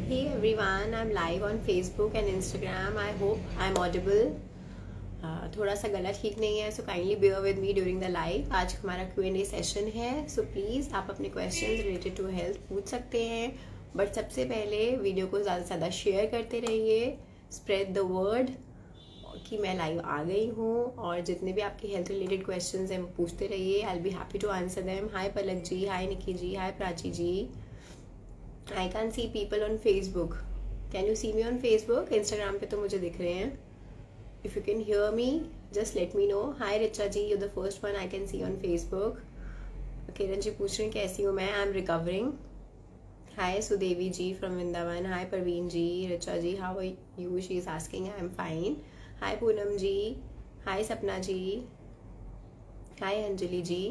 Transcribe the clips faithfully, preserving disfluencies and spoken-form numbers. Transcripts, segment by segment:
Hey everyone, I'm live on Facebook and Instagram. I hope I'm audible. Uh, थोड़ा सा गला ठीक नहीं है, so kindly bear with me during the live. आज हमारा क्यू एंड ए सेशन है, सो प्लीज़ आप अपने क्वेश्चंस रिलेटेड टू हेल्थ पूछ सकते हैं. बट सबसे पहले वीडियो को ज़्यादा से ज़्यादा शेयर करते रहिए, स्प्रेड द वर्ड कि मैं लाइव आ गई हूँ. और जितने भी आपके हेल्थ रिलेटेड क्वेश्चंस हैं वो पूछते रहिए. I will be happy to answer them. Hi Palak ji, hi Nikki ji, hi Prachi ji. I can't see people on Facebook. Can you see me on Facebook? Instagram पे तो मुझे दिख रहे हैं. If you can hear me, just let me know. Hi Richa ji, you're the first one I can see on Facebook. Kiran ji पूछ रहे हैं कैसी हूँ मैं. I'm recovering. Hi Sudevi ji from Vrindavan. Hi Parveen ji. Richa ji, how are you? She is asking. I'm fine. Hi Poonam ji. Hi Sapna ji. Hi Anjali ji.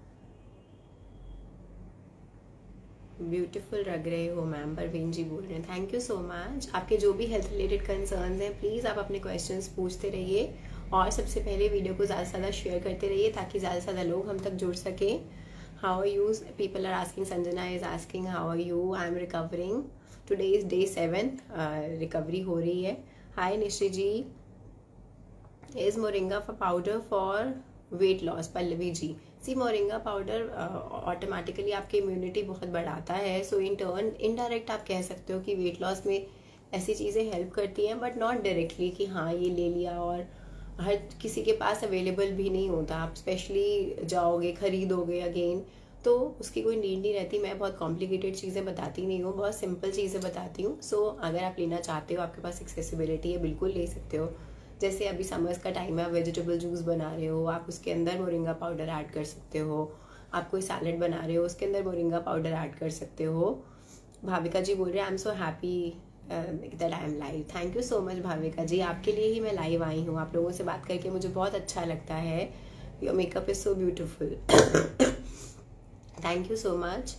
Beautiful लग रहे हो ma'am, Parveen ji बोल रहे हैं. Thank you so much. आपके जो भी हेल्थ रिलेटेड कंसर्न्स हैं प्लीज़ आप अपने क्वेश्चंस पूछते रहिए. और सबसे पहले वीडियो को ज़्यादा से ज़्यादा शेयर करते रहिए ताकि ज़्यादा से ज़्यादा लोग हम तक जुड़ सकें. How are you? People are asking. Sanjana is asking how are you. I am recovering. Today is day seven. Recovery हो रही है. Hi Nishri ji. Is moringa for powder for weight loss? Pallavi ji, see moringa powder automatically आपकी immunity बहुत बढ़ाता है. सो in turn indirect आप कह सकते हो कि वेट लॉस में ऐसी चीज़ें हेल्प करती हैं, बट नॉट डायरेक्टली कि हाँ ये ले लिया. और हर किसी के पास अवेलेबल भी नहीं होता. आप स्पेशली जाओगे खरीदोगे अगेन तो उसकी कोई नीड नहीं रहती. मैं बहुत कॉम्प्लिकेटेड चीज़ें बताती नहीं हूँ, बहुत सिंपल चीज़ें बताती हूँ. सो so, अगर आप लेना चाहते हो, आपके पास एक्सेसिबिलिटी है, बिल्कुल ले सकते हो. जैसे अभी समर्स का टाइम है, आप वेजिटेबल जूस बना रहे हो, आप उसके अंदर मोरिंगा पाउडर ऐड कर सकते हो. आप कोई सैलेड बना रहे हो, उसके अंदर मोरिंगा पाउडर ऐड कर सकते हो. भाविका जी बोल रहे हैं I am so happy that I am live. Thank you so much Bhavika ji, आपके लिए ही मैं लाइव आई हूँ. आप लोगों से बात करके मुझे बहुत अच्छा लगता है. Your makeup is so beautiful. Thank you so much.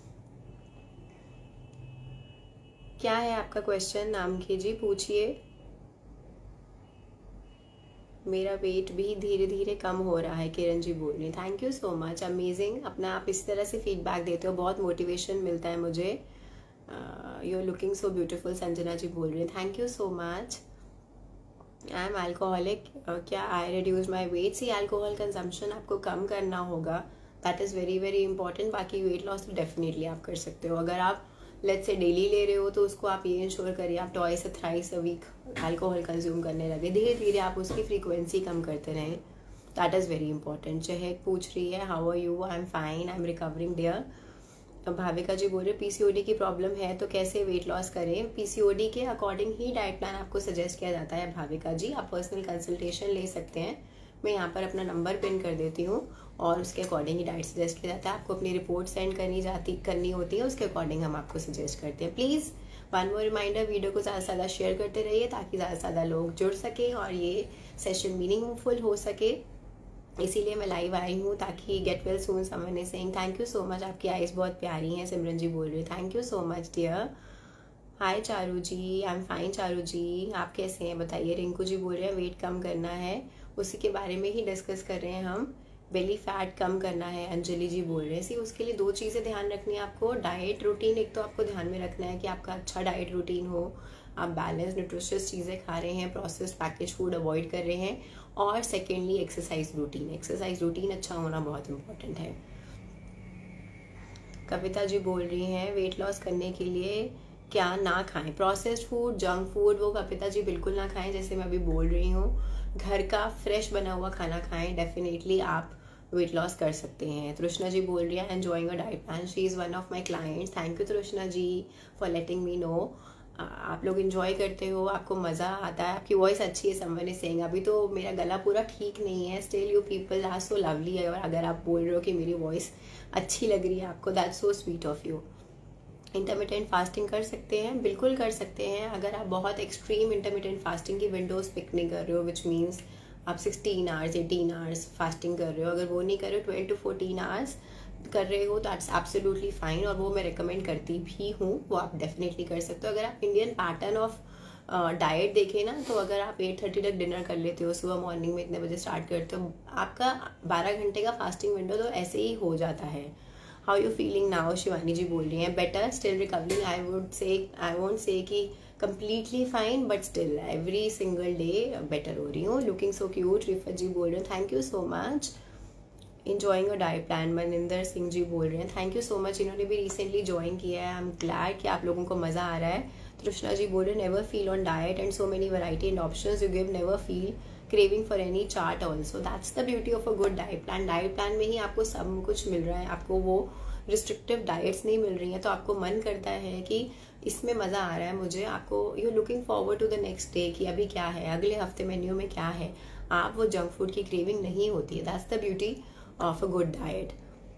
क्या है आपका क्वेश्चन? नाम कीजिए, पूछिए. मेरा वेट भी धीरे धीरे कम हो रहा है, किरण जी बोल रही. Thank you so much, amazing. अपना आप इस तरह से फीडबैक देते हो, बहुत मोटिवेशन मिलता है मुझे. You are looking so beautiful, Sanjana ji बोल रही है. Thank you so much. I am alcoholic. क्या I reduce my weight? See alcohol consumption आपको कम करना होगा. That is very very important. बाकी वेट लॉस तो डेफिनेटली आप कर सकते हो. अगर आप लेट्स से डेली ले रहे हो तो उसको आप ये इंश्योर करिए आप twice thrice a week alcohol consume करने लगे. धीरे धीरे आप उसकी फ्रीक्वेंसी कम करते रहें. That is very important. Chahak पूछ रही है how are you? I am fine, I am recovering dear. Bhavika ji बोल रहे पीसीओडी की प्रॉब्लम है तो कैसे वेट लॉस करें? पीसीओडी के अकॉर्डिंग ही डाइट प्लान आपको सजेस्ट किया जाता है. भाविका जी, आप पर्सनल कंसल्टेशन ले सकते हैं. मैं यहाँ पर अपना नंबर पिन कर देती हूँ और उसके अकॉर्डिंग ही डाइट सजेस्ट किया जाता है. आपको अपनी रिपोर्ट सेंड करनी जाती करनी होती है, उसके अकॉर्डिंग हम आपको सजेस्ट करते हैं. Please one more reminder, video को ज़्यादा से ज़्यादा शेयर करते रहिए ताकि ज़्यादा से ज़्यादा लोग जुड़ सकें और ये सेशन मीनिंगफुल हो सके. इसीलिए मैं लाइव आई हूँ ताकि get well soon. Someone is saying thank you so much. आपकी आइज़ बहुत प्यारी हैं. सिमरन जी बोल रही है thank you so much dear. Hi Charu ji, I am fine. Charu ji आप कैसे हैं बताइए. रिंकू जी बोल रहे हैं वेट कम करना है, उसी के बारे में ही डिस्कस कर रहे हैं हम. बेली फैट कम करना है, अंजलि जी बोल रहे हैं. सी उसके लिए दो चीज़ें ध्यान रखनी है आपको. डाइट रूटीन एक तो आपको ध्यान में रखना है कि आपका अच्छा डाइट रूटीन हो, आप बैलेंस न्यूट्रिशियस चीज़ें खा रहे हैं, प्रोसेस्ड पैकेज फूड अवॉइड कर रहे हैं. और secondly exercise routine. Exercise routine अच्छा होना बहुत इंपॉर्टेंट है. कविता जी बोल रही हैं वेट लॉस करने के लिए क्या ना खाएं? प्रोसेस्ड फूड, जंक फूड, वो कविता जी बिल्कुल ना खाएं. जैसे मैं अभी बोल रही हूँ, घर का फ्रेश बना हुआ खाना खाएं. डेफिनेटली आप वेट लॉस कर सकते हैं. तृष्णा जी बोल रही है enjoying a diet plan. She is one of my clients. Thank you Trishna ji for letting me know. आप लोग इन्जॉय करते हो, आपको मज़ा आता है, आपकी वॉइस अच्छी है. समवन इज सेइंग अभी तो मेरा गला पूरा ठीक नहीं है. Still you people are so lovely. और अगर आप बोल रहे हो कि मेरी वॉइस अच्छी लग रही है आपको, that's so sweet of you. Intermittent fasting कर सकते हैं, बिल्कुल कर सकते हैं. अगर आप बहुत एक्सट्रीम इंटरमिटेंट फास्टिंग की विंडोज पिक नहीं कर रहे हो, विच मीन्स आप sixteen hours eighteen hours fasting कर रहे हो, अगर वो नहीं कर रहे हो ट्वेल्व टू फोर्टीन आवर्स कर रहे हो, दैट्स एब्सोल्युटली फाइन. और वो मैं रिकमेंड करती भी हूँ, वो आप डेफिनेटली कर सकते हो. अगर आप इंडियन पैटर्न ऑफ डाइट देखें ना, तो अगर आप एट थर्टी तक डिनर कर लेते हो, सुबह मॉर्निंग में इतने बजे स्टार्ट करते हो, आपका बारह घंटे का फास्टिंग विंडो तो ऐसे ही हो जाता है. How you feeling now, Shivani ji बोल रही हैं better, still recovering, I would say I won't say कि completely fine but still every single day better हो रही हूँ. looking so cute, रिफत जी बोल रहे हैं thank you so much. enjoying a diet plan, Maninder Singh ji बोल रहे हैं थैंक यू सो मच. इन्होंने भी रिसेंटली ज्वाइन किया है. आई एम ग्लैड कि आप लोगों को मज़ा आ रहा है. तृष्णा जी बोल रहे हैं never feel on diet and so many variety and options you give, never feel craving for any chart also. That's the beauty of a good diet plan. Diet plan में ही आपको सब कुछ मिल रहा है, आपको वो रिस्ट्रिक्टिव डाइट्स नहीं मिल रही हैं, तो आपको मन करता है कि इसमें मज़ा आ रहा है मुझे. आपको you looking forward to the next day कि अभी क्या है, अगले हफ्ते मेन्यू में क्या है. आप वो जंक फूड की क्रेविंग नहीं होती है. That's the beauty of a good diet.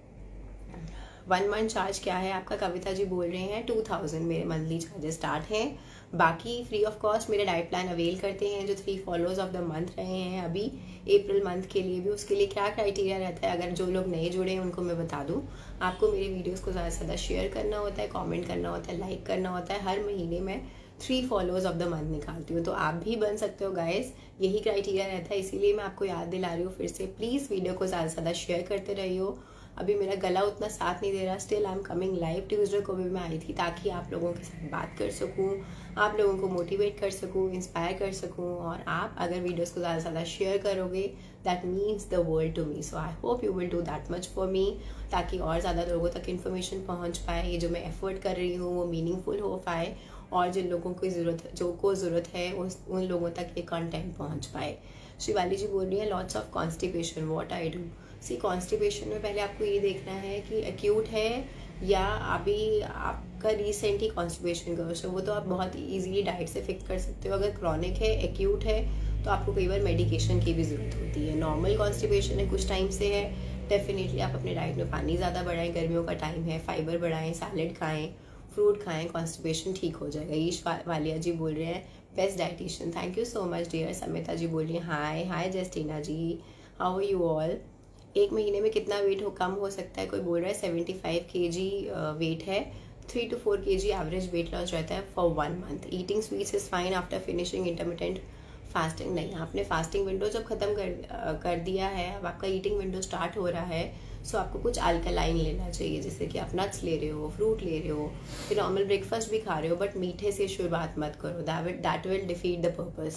One month charge क्या है आपका, कविता जी बोल रहे हैं टू थाउजेंड मेरे मंथली चार्जेस स्टार्ट हैं. बाकी फ्री ऑफ कॉस्ट मेरे डाइट प्लान अवेल करते हैं जो three followers of the month रहे हैं अभी अप्रैल मंथ के लिए भी. उसके लिए क्या क्राइटेरिया रहता है, अगर जो लोग नए जुड़े हैं उनको मैं बता दूं, आपको मेरे वीडियोस को ज़्यादा से ज़्यादा शेयर करना होता है, कमेंट करना होता है, लाइक करना होता है. हर महीने में three followers of the month निकालती हूँ, तो आप भी बन सकते हो गाइस. यही क्राइटेरिया रहता है, इसीलिए मैं आपको याद दिला रही हूँ फिर से. प्लीज़ वीडियो को ज़्यादा से ज़्यादा शेयर करते रहिए. अभी मेरा गला उतना साथ नहीं दे रहा, still I am coming live. Tuesday को भी मैं आई थी ताकि आप लोगों के साथ बात कर सकूं, आप लोगों को मोटिवेट कर सकूं, इंस्पायर कर सकूं. और आप अगर वीडियोस को ज़्यादा से ज़्यादा शेयर करोगे that means the world to me. So I hope you will do that much for me, ताकि और ज़्यादा लोगों तक इन्फॉर्मेशन पहुँच पाए. ये जो मैं एफर्ट कर रही हूँ वो मीनिंगफुल हो पाए और जिन लोगों को ज़रूरत जो को ज़रूरत है उस उन लोगों तक ये कंटेंट पहुँच पाए. शिवाली जी बोल रही है lots of constipation, what I do. See constipation में पहले आपको ये देखना है कि एक्यूट है या अभी आपका रिसेंट ही कॉन्स्टिपेशन का है, वो तो आप बहुत इजीली डाइट से फिक्स कर सकते हो. अगर क्रॉनिक है, एक्यूट है, तो आपको कई बार मेडिकेशन की भी ज़रूरत होती है. नॉर्मल कॉन्स्टिपेशन है, कुछ टाइम से है, डेफिनेटली आप अपने डाइट में पानी ज़्यादा बढ़ाएं, गर्मियों का टाइम है, फाइबर बढ़ाएं, सैलेड खाएं, फ्रूट खाएं, कॉन्स्टिपेशन ठीक हो जाएगा. ईश वालिया जी बोल रहे हैं best dietitian, thank you so much dear. Samita ji बोल रही हैं hi hi Justina ji, how are you all. एक महीने में कितना वेट हो कम हो सकता है, कोई बोल रहा है seventy five K G weight है, three to four K G average weight loss रहता है for one month. Eating sweets is fine after finishing intermittent fasting. नहीं, आपने फास्टिंग विंडो जब खत्म कर कर दिया है, अब आपका ईटिंग विंडो स्टार्ट हो रहा है, सो आपको कुछ अल्कलाइन लेना चाहिए, जैसे कि आप नट्स ले रहे हो, फ्रूट ले रहे हो, फिर नॉर्मल ब्रेकफास्ट भी खा रहे हो, बट मीठे से शुरुआत मत करो, that will defeat the purpose.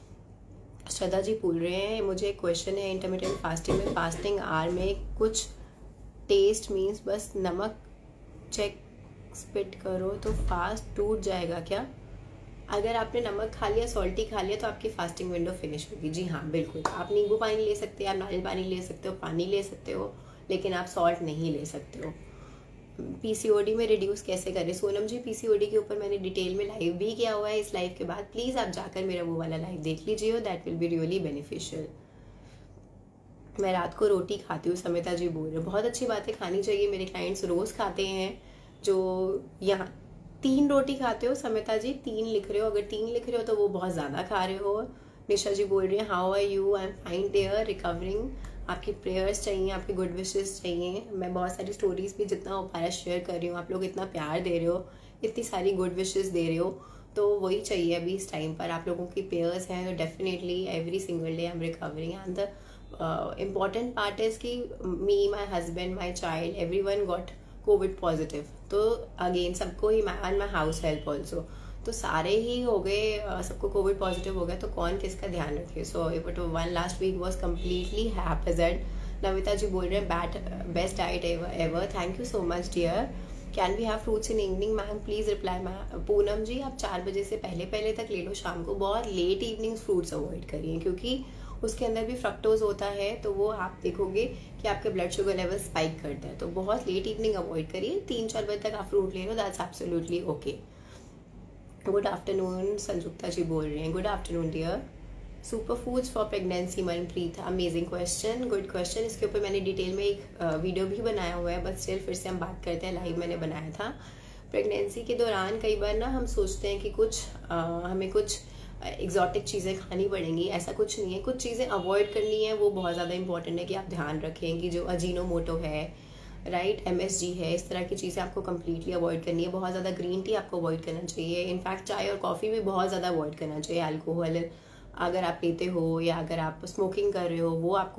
Shraddha ji पूछ रहे हैं मुझे एक क्वेश्चन है, इंटरमिटेंट फास्टिंग में फास्टिंग आवर में कुछ टेस्ट मीन्स बस नमक चेक स्पिट करो तो फास्ट टूट जाएगा क्या. अगर आपने नमक खा लिया, सॉल्टी खा लिया, तो आपकी फास्टिंग विंडो फिनिश होगी. जी हाँ बिल्कुल, आप नींबू पानी ले सकते हैं, आप नारियल पानी ले सकते हो, पानी ले सकते हो, लेकिन आप सॉल्ट नहीं ले सकते हो. पीसीओडी में रिड्यूस कैसे करें, सोनम जी पीसीओडी के ऊपर मैंने डिटेल में लाइव भी किया हुआ है. इस लाइव के बाद प्लीज़ आप जाकर मेरा वो वाला लाइव देख लीजिए, that will be really beneficial. मैं रात को रोटी खाती हूँ, समिता जी बोल रहे हैं बहुत अच्छी बातें खानी चाहिए. मेरे क्लाइंट्स रोज़ खाते हैं. जो यहाँ तीन रोटी खाते हो समिता जी, तीन लिख रहे हो, अगर तीन लिख रहे हो तो वो बहुत ज़्यादा खा रहे हो. निशा जी बोल रही हैं how are you, I am fine there recovering. आपकी प्रेयर्स चाहिए, आपकी गुड विशेस चाहिए. मैं बहुत सारी स्टोरीज भी जितना हो पा रहा शेयर कर रही हूँ. आप लोग इतना प्यार दे रहे हो, इतनी सारी गुड विशेस दे रहे हो, तो वही चाहिए अभी इस टाइम पर. आप लोगों की प्रेयर्स हैं तो definitely every single day I am recovering. And the important part is कि me, my husband, my child, every one got covid positive. तो अगेन सबको ही, and my house help also, तो सारे ही हो गए, सबको कोविड पॉजिटिव हो गया, तो कौन किसका ध्यान रखे. So but one last week was completely haphazard. Navita ji बोल रहे हैं but best diet ever ever, thank you so much dear. Can we have fruits in evening ma'am, please reply ma'am. Poonam ji आप चार बजे से पहले पहले तक ले लो, शाम को बहुत लेट इवनिंग फ्रूट्स अवॉइड करिए, क्योंकि उसके अंदर भी फ्रक्टोज होता है, तो वो आप देखोगे कि आपके ब्लड शुगर लेवल स्पाइक करता है. तो बहुत लेट इवनिंग अवॉइड करिए. तीन चार बजे तक आप फ्रूट ले लो, that's absolutely okay. Good afternoon Sanjukta ji बोल रहे हैं, good afternoon dear. Super foods for pregnancy, Manpreet, amazing question, good question. इसके ऊपर मैंने डिटेल में एक वीडियो भी बनाया हुआ है, बट स्टिल फिर से हम बात करते हैं. लाइव मैंने बनाया था. प्रेगनेंसी के दौरान कई बार ना हम सोचते हैं कि कुछ आ, हमें कुछ एग्जॉटिक चीज़ें खानी पड़ेंगी, ऐसा कुछ नहीं है. कुछ चीज़ें अवॉइड करनी है, वो बहुत ज़्यादा इंपॉर्टेंट है कि आप ध्यान रखें कि जो अजीनोमोटो है, राइट, एमएसजी है, इस तरह की चीज़ें आपको कम्प्लीटली अवॉइड करनी है. बहुत ज़्यादा ग्रीन टी आपको अवॉइड करना चाहिए. इनफैक्ट चाय और कॉफ़ी भी बहुत ज़्यादा अवॉइड करना चाहिए. अल्कोहल अगर आप पीते हो या अगर आप स्मोकिंग कर रहे हो, वो आपको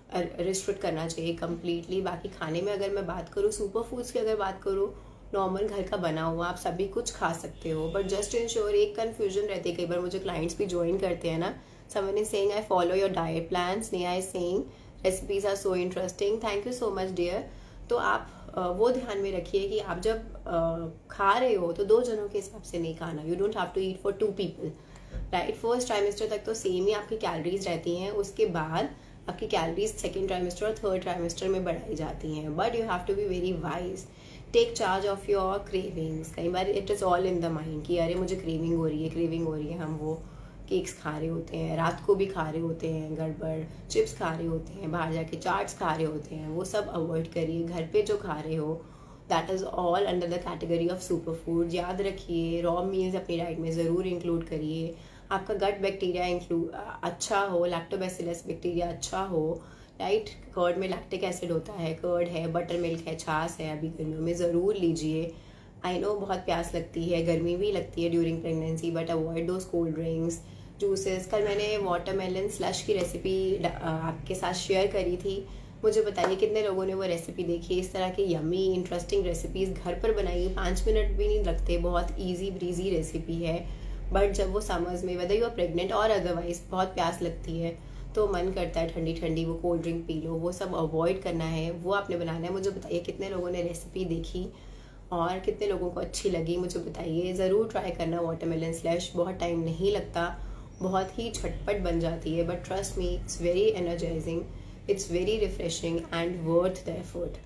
रिस्ट्रिक्ट करना चाहिए कम्प्लीटली। बाकी खाने में अगर मैं बात करूँ, सुपर फूड्स की अगर बात करूँ, नॉर्मल घर का बना हुआ आप सभी कुछ खा सकते हो, बट जस्ट इंश्योर एक कन्फ्यूजन रहती है, कई बार मुझे क्लाइंट्स भी ज्वाइन करते हैं ना, someone is saying I follow your diet plans, Neha is saying recipes are so interesting, thank you so much dear. तो आप वो ध्यान में रखिए कि आप जब खा रहे हो तो दो जनों के हिसाब से नहीं खाना, you don't have to eat for two people, right. First trimester तक तो सेम ही आपकी कैलोरीज रहती हैं, उसके बाद आपकी कैलोरीज सेकेंड ट्राइमेस्टर और थर्ड ट्राइमेस्टर में बढ़ाई जाती हैं, but you have to be very wise, take charge of your cravings. कई बार it is all in the mind कि अरे मुझे क्रेविंग हो रही है, क्रेविंग हो रही है, हम वो केक्स खा रहे होते हैं, रात को भी खा रहे होते हैं गड़बड़, चिप्स खा रहे होते हैं, बाहर जाके चाट्स खा रहे होते हैं, वो सब अवॉइड करिए। घर पे जो खा रहे हो that is all under the category of super food. याद रखिए रॉ मील्स अपनी डाइट में ज़रूर इंक्लूड करिए। आपका गट बैक्टीरिया इंक्लूड अच्छा हो, लैक्टोबैसिलस बैक्टीरिया अच्छा हो, राइट। कर्ड में लैक्टिक एसिड होता है, कर्ड है, बटर मिल्क है, छाछ है, अभी गर्मियों में ज़रूर लीजिए। आई नो बहुत प्यास लगती है, गर्मी भी लगती है during pregnancy, but avoid those cold drinks, juices. कल मैंने वाटरमेलन स्लश की रेसिपी आपके साथ शेयर करी थी, मुझे बताइए कितने लोगों ने वो रेसिपी देखी। इस तरह की यमी इंटरेस्टिंग रेसिपीज़ घर पर बनाइए, पाँच मिनट भी नहीं लगते, बहुत ईजी ब्रीजी रेसिपी है। बट जब वो समर्स में वेदर यू आर प्रेग्नेंट और अदरवाइज बहुत प्यास लगती है तो मन करता है ठंडी ठंडी वो कोल्ड ड्रिंक पी लो, वो सब अवॉइड करना है, वो आपने बनाना है। मुझे बताइए कितने लोगों ने रेसिपी देखी और कितने लोगों को अच्छी लगी, मुझे बताइए। ज़रूर ट्राई करना वाटरमेलन स्लैश, बहुत टाइम नहीं लगता, बहुत ही झटपट बन जाती है, but trust me it's very energising, it's very refreshing and worth the effort.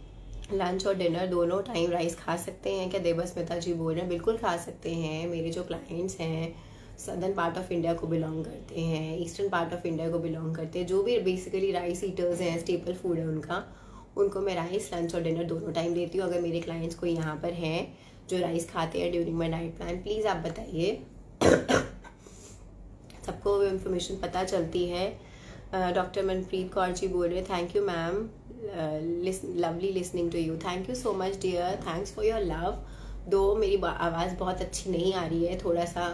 Lunch और डिनर दोनों टाइम राइस खा सकते हैं क्या, देवस्मिता जी बोल रहे हैं, बिल्कुल खा सकते हैं। मेरे जो क्लाइंट्स हैं सदर्न पार्ट ऑफ इंडिया को बिलोंग करते हैं, ईस्टर्न पार्ट ऑफ इंडिया को बिलोंग करते हैं, जो भी बेसिकली राइस ईटर्स हैं, स्टेपल फूड है उनका, उनको मैं राइस लंच और डिनर दोनों टाइम देती हूँ। अगर मेरे क्लाइंट्स को यहाँ पर हैं जो राइस खाते हैं during my diet plan, please आप बताइए, सबको वो इन्फॉर्मेशन पता चलती है। डॉक्टर मनप्रीत कौर जी बोल रहे हैं, thank you ma'am, lovely listening to you, thank you so much dear, thanks for your love. दो मेरी आवाज़ बहुत अच्छी नहीं आ रही है, थोड़ा सा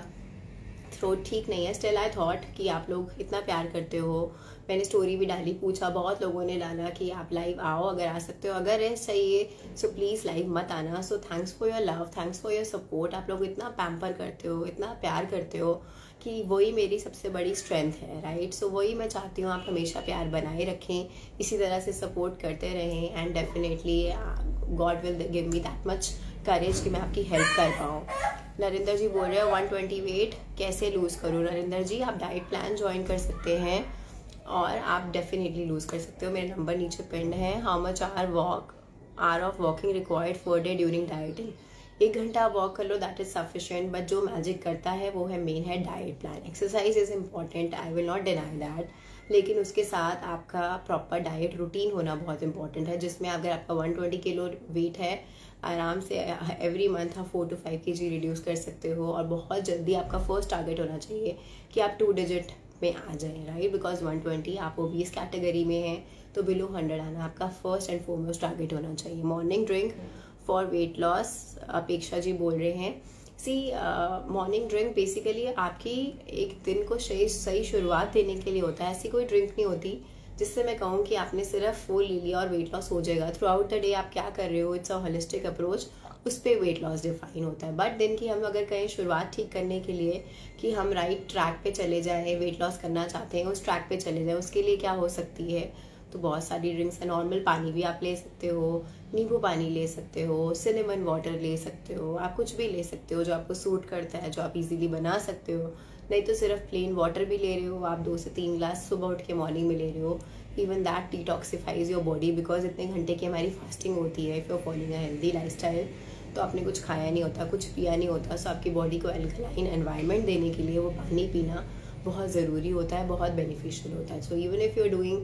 थ्रोट ठीक नहीं है, स्टिल आई थॉट कि आप लोग इतना प्यार करते हो, मैंने स्टोरी भी डाली, पूछा, बहुत लोगों ने डाला कि आप लाइव आओ अगर आ सकते हो, अगर रेस्ट चाहिए सो प्लीज़ लाइव मत आना। So thanks for your love, thanks for your support. आप लोग इतना पैम्पर करते हो, इतना प्यार करते हो कि वही मेरी सबसे बड़ी स्ट्रेंथ है, राइट। सो वही मैं चाहती हूँ आप हमेशा प्यार बनाए रखें, इसी तरह से सपोर्ट करते रहें, and definitely God will give me that much courage कि मैं आपकी हेल्प कर पाऊँ। नरेंद्र जी बोल रहे हैं वन ट्वेंटी वेट कैसे लूज़ करूँ। नरेंद्र जी आप डाइट प्लान ज्वाइन कर सकते हैं और आप डेफिनेटली लूज़ कर सकते हो, मेरे नंबर नीचे पिंड है। How much are walk are of walking required for day during dieting, एक घंटा आप वॉक कर लो दैट इज सफिशिएंट, बट जो मैजिक करता है वो है मेन है diet plan. Exercise is important, I will not deny that, लेकिन उसके साथ आपका प्रॉपर डाइट रूटीन होना बहुत इंपॉर्टेंट है, जिसमें अगर आपका वन ट्वेंटी किलो वेट है, आराम से एवरी मंथ आप four to five K G reduce कर सकते हो, और बहुत जल्दी आपका फर्स्ट टारगेट होना चाहिए कि आप टू डिजिट में आ जाए, राइट, बिकॉज वन ट्वेंटी आप ओबीस कैटेगरी में हैं तो बिलो हंड्रेड आना आपका फर्स्ट एंड फोरमोस्ट टारगेट होना चाहिए। Morning drink for weight loss, Apeksha ji बोल रहे हैं। सी मॉर्निंग ड्रिंक बेसिकली आपकी एक दिन को सही सही शुरुआत देने के लिए होता है, ऐसी कोई ड्रिंक नहीं होती जिससे मैं कहूँ कि आपने सिर्फ फूल ले लिया और वेट लॉस हो जाएगा। थ्रू आउट द डे आप क्या कर रहे हो, इट्स अ होलिस्टिक अप्रोच, उस पर वेट लॉस डिफाइन होता है। बट दिन की हम अगर कहें शुरुआत ठीक करने के लिए कि हम राइट ट्रैक पे चले जाएं, वेट लॉस करना चाहते हैं, उस ट्रैक पे चले जाएं, उसके लिए क्या हो सकती है, तो बहुत सारी ड्रिंक्स है। नॉर्मल पानी भी आप ले सकते हो, नींबू पानी ले सकते हो, सिनेमन वाटर ले सकते हो, आप कुछ भी ले सकते हो जो आपको सूट करता है, जो आप इजीली बना सकते हो। नहीं तो सिर्फ प्लेन वाटर भी ले रहे हो आप, दो से तीन ग्लास सुबह उठ के मॉर्निंग में ले रहे हो, even that detoxifies your body, because इतने घंटे की हमारी फास्टिंग होती है। If you are following a healthy lifestyle तो आपने कुछ खाया नहीं होता, कुछ पिया नहीं होता, सो आपकी बॉडी को एल्कलाइन एनवायरनमेंट देने के लिए वो पानी पीना बहुत ज़रूरी होता है, बहुत बेनिफिशियल होता है। So even if you are doing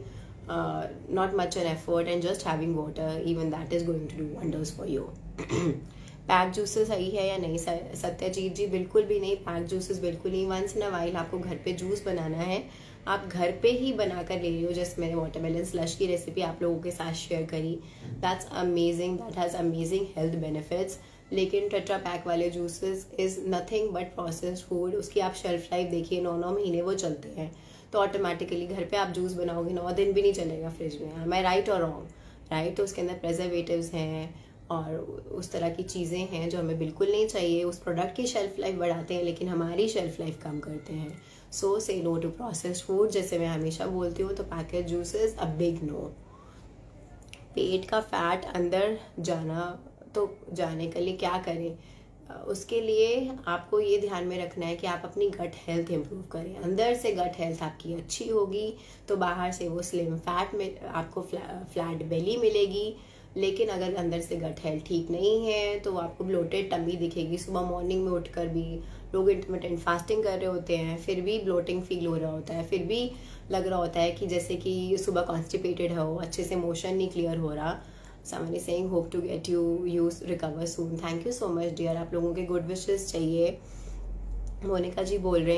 not much an effort and just having water, even that is going to do wonders for you. Pack juices सही है या नहीं सत्यजीत जी, बिल्कुल भी नहीं, पैक जूसेस बिल्कुल नहीं। वंस इन अ वाइल आपको घर पे जूस बनाना है, आप घर पे ही बनाकर ले रहे हो, जैसे मैंने वाटरमेलन स्लश की रेसिपी आप लोगों के साथ शेयर करी, that's amazing, that has amazing health benefits. लेकिन टेट्रा पैक वाले juices is nothing but processed food, उसकी आप शेल्फ लाइफ देखिए, नौ नौ महीने वो चलते हैं, तो ऑटोमेटिकली घर पे आप जूस बनाओगे नौ दिन भी नहीं चलेगा फ्रिज में। एम आई राइट और रॉन्ग? राइट। तो उसके अंदर प्रेजर्वेटिव्स हैं और उस तरह की चीज़ें हैं जो हमें बिल्कुल नहीं चाहिए। उस प्रोडक्ट की शेल्फ लाइफ बढ़ाते हैं लेकिन हमारी शेल्फ लाइफ कम करते हैं। सो से नो टू प्रोसेस्ड फूड, जैसे मैं हमेशा बोलती हूँ। तो package juices a big no. पेट का फैट अंदर जाना तो जाने के लिए क्या करें? उसके लिए आपको ये ध्यान में रखना है कि आप अपनी गट हेल्थ इंप्रूव करें। अंदर से गट हेल्थ आपकी अच्छी होगी तो बाहर से वो स्लिम फैट में आपको फ्लैट बेली मिलेगी। लेकिन अगर अंदर से गट हेल्थ ठीक नहीं है तो आपको ब्लोटेड टमी दिखेगी। सुबह मॉर्निंग में उठकर भी लोग इंटरमिटेंट फास्टिंग कर रहे होते हैं, फिर भी ब्लोटिंग फील हो रहा होता है, फिर भी लग रहा होता है कि जैसे कि सुबह कॉन्स्टिपेटेड हो, अच्छे से मोशन नहीं क्लियर हो रहा। Someone is saying hope to get you you recover soon. Thank you so much dear. आप लोगों के गुड विशेस चाहिए। मोनिका जी बोल रहे